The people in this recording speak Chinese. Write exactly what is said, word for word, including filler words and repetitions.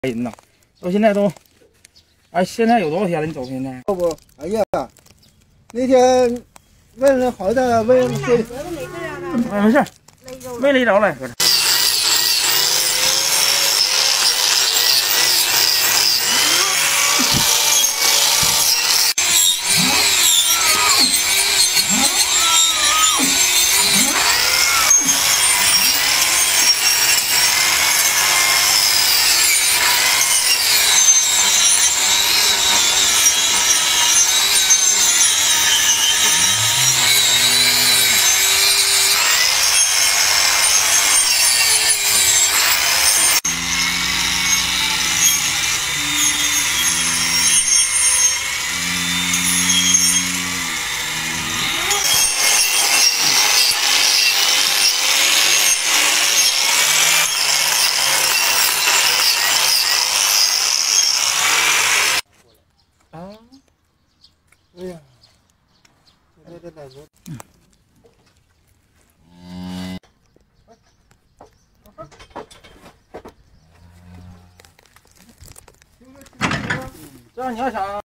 人呐，到现在都，哎，现在有多少天了？你走现在？ 要不，哎呀，那天问了好大问这， 哎，没事，没勒着了，搁这。 啊！ 哎呀，现在这奶牛， 嗯，这样你要想。